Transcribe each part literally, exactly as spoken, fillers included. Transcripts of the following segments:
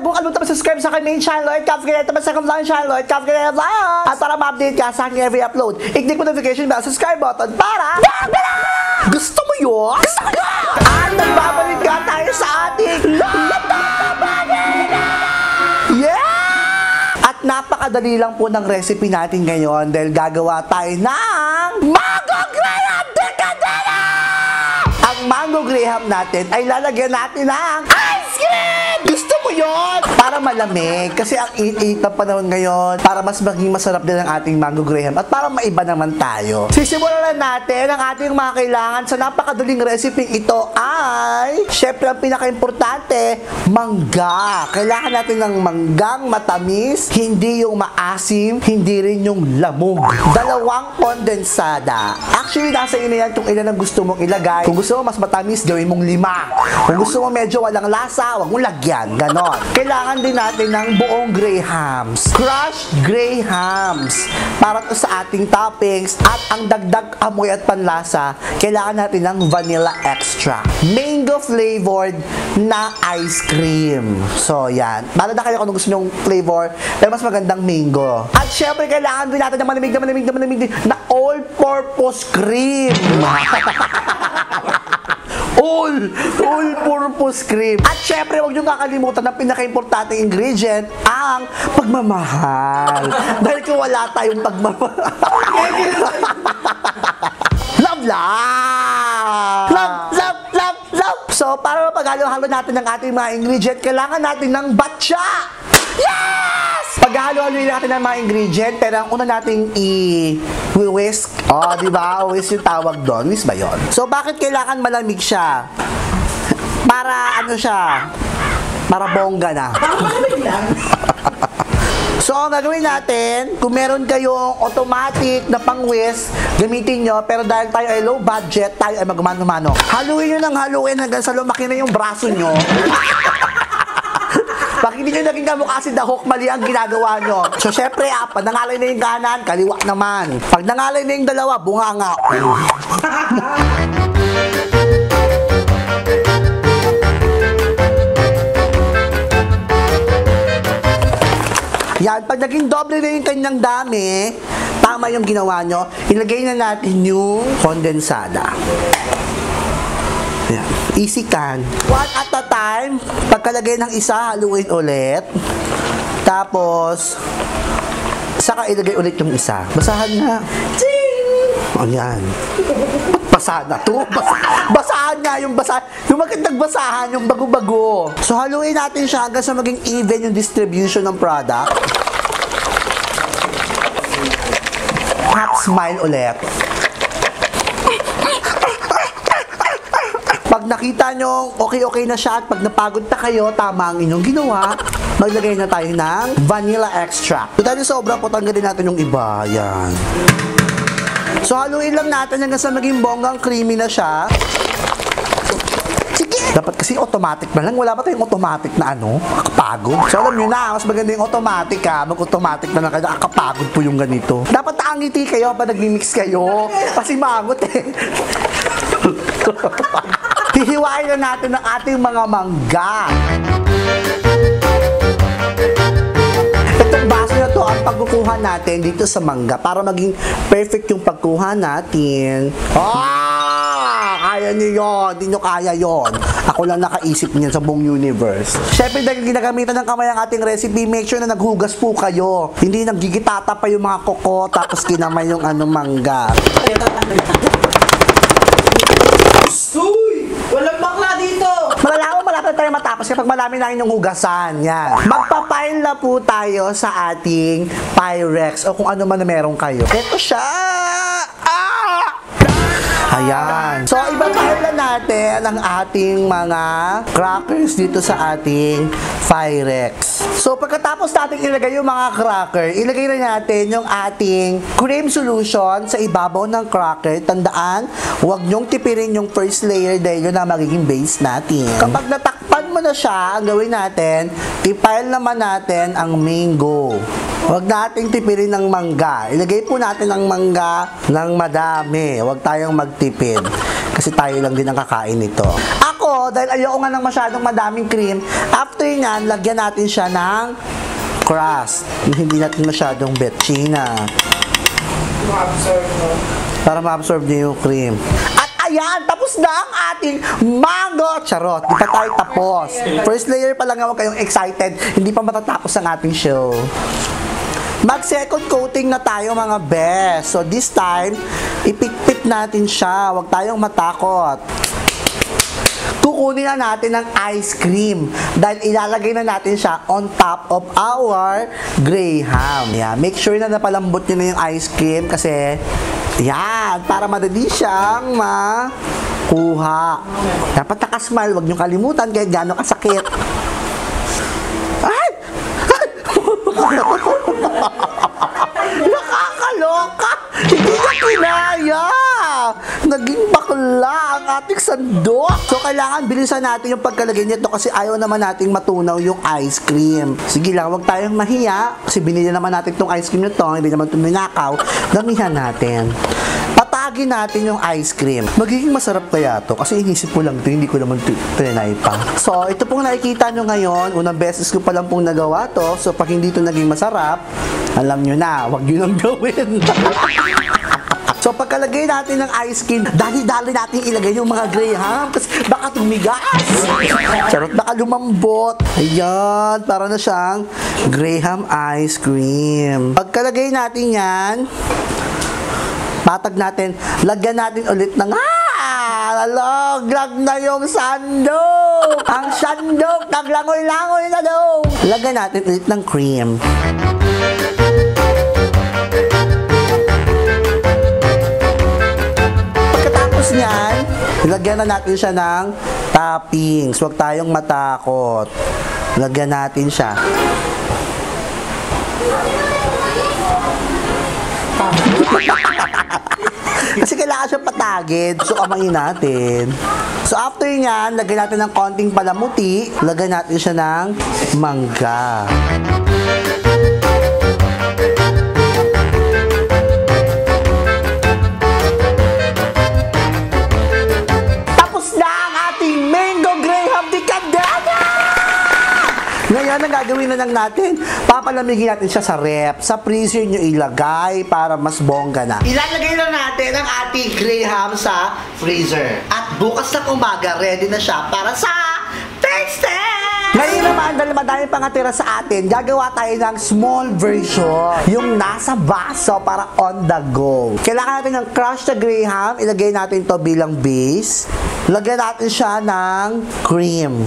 kung ano ito subscribe sa aking main channel, Lloyd, Cadena, ito sa aking channel, Lloyd, Cadena, at para ma-update ka sa aking every upload, i-click mo notification bell, subscribe button para gusto mo yun? Gusto mo yun? At nagbabalik ka tayo sa ating Lutobaninat! Yeah! At napakadali lang po ng recipe natin ngayon dahil gagawa tayo ng mango graham de Cadena! Ang mango graham natin ay lalagyan natin ng ice cream! Gusto mo yun? Para malamig. Kasi ang init ng panahon ngayon, para mas maging masarap din ang ating mango graham at para maiba naman tayo. Sisimulan natin ang ating mga kailangan sa napakadaling recipe ito ay, syempre ang pinaka-importante, mangga. Kailangan natin ng manggang matamis, hindi yung maasim, hindi rin yung lamog. Dalawang kondensada. Actually, nasa inyo yan kung ilan ang gusto mong ilagay. Kung gusto mo mas matamis, gawin mong lima. Kung gusto mo medyo walang lasa, wag mong lagyan. Ganon. Kailangan din natin ng buong grahams. Crushed grahams. Para to sa ating toppings. At ang dagdag amoy at panlasa, kailangan natin ng vanilla extract. Mango flavored na ice cream. So, yan. Para na kayo kung gusto nyong flavor, pero mas magandang mango. At syempre, kailangan din natin ng malamig na malamig na malamig na all-purpose cream. All, all-purpose cream. At syempre, huwag nyo kakalimutan ng pinaka-importante ingredient, ang pagmamahal. Dahil kung wala tayong pagmamahal. Love, love! Love, love, love, love! So, para mapaghalo-halo natin ng ating mga ingredient, kailangan natin ng batya! Yes! Paghalo-halo natin ng mga ingredient, pero ang una nating i-whisk. Oh, di ba? Whisk yung tawag doon. Whisk ba yun? So, bakit kailangan malamig siya? Para ano siya? Para bongga na. Malamig lang. So, ang gagawin natin, kung meron kayong automatic na pang-whisk, gamitin nyo. Pero dahil tayo ay low budget, tayo ay magumano-mano. Haluin nyo ng haluin hanggang sa lumaki na yung braso nyo. Pag hindi nyo naging kamukha si Dahok, mali ang ginagawa nyo. So, syempre, ah, pag nangalay na yung kanan, kaliwa naman. Pag nangalay na yung dalawa, bunganga. Yan, pag naging doble na yung kanyang dami, tama yung ginawa nyo, ilagay na natin yung kondensada. Yan. Easy can. One at a time. Pagkalagay ng isa, haluin ulit. Tapos, saka ilagay ulit yung isa. Basahan nga. O yan. Basahan na to. Basa, basahan nga yung basahan. Yung magandang basahan, yung bago-bago. So, haluin natin siya hanggang sa maging even yung distribution ng product. Half smile ulit. Pag nakita nyo, okay-okay na siya at pag napagod na kayo, tama ang inyong ginawa, maglagay na tayo ng vanilla extract. So, dahil sobra po, tanggalin natin yung iba. Yan. So, haluin lang natin hanggang sa maging bonggang creamy na siya. Sige! Dapat kasi automatic na lang. Wala ba tayong automatic na ano? Akapagod. So, alam nyo na, mas maganda yung automatic ha. Mag-automatic na lang kayo. Akapagod po yung ganito. Dapat nakangiti kayo pa nag-mix kayo. Kasi mangot eh. Hihiwain na natin ang ating mga mangga. Itong baso na to ang pagkukuha natin dito sa mangga para maging perfect yung pagkuha natin. Ah! Kaya nyo yun. Hindi nyo kaya yun. Ako lang nakaisip niyan sa buong universe. Siyempre, dahil ginagamitan ng kamay ang ating recipe, make sure na naghugas po kayo. Hindi naggigitata pa yung mga koko tapos kinamay yung ano mangga. Uy! Walang bakla dito! Malalaman, malapit tayo matapos kapag marami na inyong hugasan. Yan. Magpapile na po tayo sa ating Pyrex o kung ano man na meron kayo. Ito siya! Ah! Ayan. So, ipapile na natin ang ating mga crackers dito sa ating Pyrex. So, pagkatapos natin ilagay yung mga cracker, ilagay na natin yung ating cream solution sa ibabaw ng cracker. Tandaan, huwag nyong tipirin yung first layer dahil yun na magiging base natin. Kapag natakpan mo na siya, ang gawin natin, i-pile naman natin ang mango. Huwag nating tipirin ng mangga. Ilagay po natin ang mangga ng madami. Huwag tayong magtipid. Kasi tayo lang din ang kakain nito. Ako, ko, dahil ayoko nga ng masyadong madaming cream, after nyan, lagyan natin siya ng crust. Hindi natin masyadong betchina. Ma-absorb mo. Para ma-absorb niya yung cream. At ayan, tapos na ang ating mango. Charot, di pa tayo tapos. First layer pa lang, huwag kayong excited. Hindi pa matatapos ang ating show. Mag-second coating na tayo mga best. So this time, ipikpit natin siya. Huwag tayong matakot. Kukunin na natin ng ice cream dahil ilalagay na natin siya on top of our graham. Yeah, make sure na napalambot nyo na yung ice cream kasi yan, para madali siyang makuha. Dapat nakasmile, huwag nyo kalimutan kahit gaano kasakit. Ay! Nakakaloka! Hindi na kinaya! Naging bakla ang ating sandok. So, kailangan bilisan natin yung pagkalagay nito kasi ayaw naman nating matunaw yung ice cream. Sige lang, huwag tayong mahiya kasi binili naman natin itong ice cream nito, hindi naman ito ninakaw. Damihan natin. Patagin natin yung ice cream. Magiging masarap kaya to kasi inisip ko lang ito, hindi ko naman trinay pa. So, ito pong nakikita nyo ngayon, unang beses ko pa lang pong nagawa to. So, pag hindi ito naging masarap, alam nyo na, huwag nyo lang gawin. So, pagkalagay natin ng ice cream, dali-dali natin ilagay yung mga graham kasi baka tumigas. Charot, baka lumambot. Ayan, para na siyang graham ice cream. Pagkalagay natin yan, patag natin, lagyan natin ulit ng ah! Lalaglag na yung sandok! Ang sandok, naglangoy-langoy na daw! Lagyan natin ulit ng cream. Pagkatapos niyan, lagyan na natin siya ng toppings. Huwag tayong matakot. Lagyan natin siya. Kasi kailangan siya patagid. So, kamayin natin. So, after nyan, lagyan natin ng konting palamuti. Lagyan natin siya ng mangga. Tapos na ang ating mango graham de Cadena! Ngayon, ang gagawin na lang natin, papalamigin natin siya sa rep. Sa freezer nyo ilagay para mas bongga na. Ilalagay na natin ang ating graham sa freezer. At bukas ng umaga, ready na siya para sa tasting! Ngayon naman, dahil madami pang natira sa atin, gagawa tayo ng small version. Yung nasa baso para on the go. Kailangan natin ng crushed na graham. Ilagay natin to bilang base. Lagyan natin siya ng cream.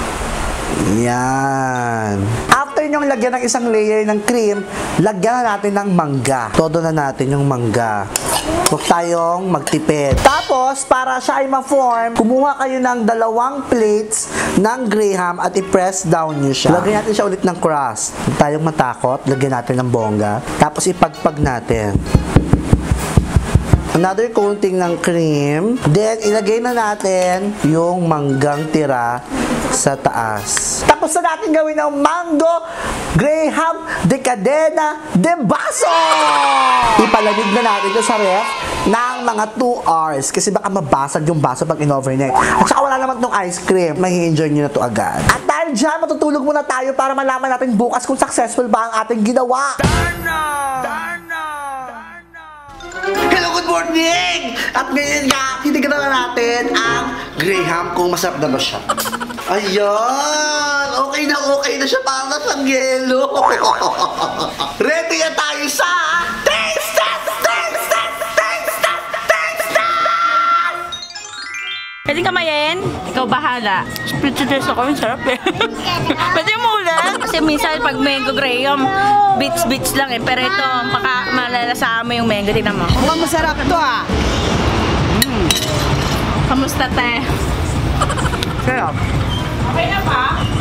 Yan. After nyong lagyan ng isang layer ng cream, lagyan na natin ng mangga. Todo na natin yung mangga. Huwag tayong magtipid. Tapos, para siya ay ma-form, kumuha kayo ng dalawang plates ng graham at i-press down nyo siya. Lagyan natin siya ulit ng crust. Huwag tayong matakot. Lagyan natin ng bongga. Tapos, ipagpag natin. Another coating ng cream. Then, ilagay na natin yung manggang tira sa taas. Tapos na natin gawin ang mango graham de Cadena de baso! Ipalamig na natin ito sa ref ng mga two hours kasi baka mabasag yung baso pag in-overnight. At saka wala naman itong ice cream. May enjoy nyo na ito agad. At dahil dyan, matutulog muna tayo para malaman natin bukas kung successful ba ang ating ginawa. Darna! Darna! Hello, good morning! At ngayon nga, titignan na natin ang graham kung masarap na ba siya. Ayan! Okay na okay na siya para sa yelo. Ready na tayo sa taste test! Taste test! Taste test! Taste test! Pwede kamayin? Ikaw bahala. Split-to-taste ako, yung sarap eh. Pwede mo ulit? Kasi minsan pag mango graham, bits-bits lang eh. Pero ito, baka malalasama mo yung mango. Tignan mo. Mukhang masarap to ah. Mm. Kamusta te? Sarap. Okay na ba?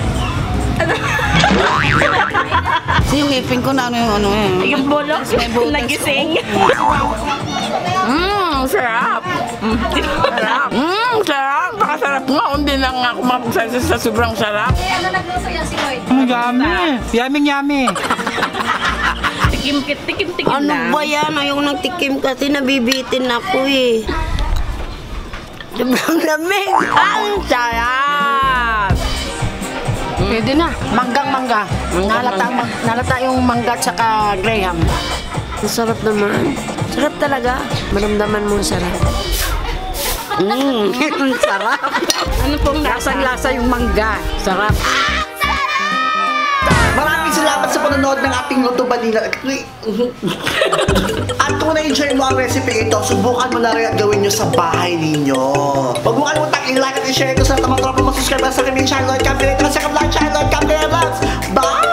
Kasi yung ngipin ko na ano yung ano eh. Yung bulok, nagising. Mmm, sarap. Mm, sarap. Mmm, sarap. Pakasarap nga. Hindi na nga ako mapagsasis sa sobrang sarap. Eh, ano nagluto yan si Lloyd? Ang yummy. Yummy yummy. Tikim, tikim, tikim Ano lang. ba yan? Ayaw nang tikim kasi nabibitin ako eh. Sobrang lamig. Ang sarap. Pwede na. Manggang-mangga. Nalata, mag, nalata yung mangga at saka graham. Ang sarap naman. Sarap talaga. Maramdaman mo ang sarap. Mmm, ang sarap. Ano pong lasang-lasa yung mangga? Sarap. Maraming salamat sa panonood ng ating Lutobaninat. At kung na-enjoy mo ang recipe ito, subukan mo na rin at gawin nyo sa bahay ninyo. Huwag mo kalimutang i-like at i-share ito sa tamang tropa mo. Subscribe sa aking channel, Lloyd, Cadena, sa Bldg channel, Cadena. Bye!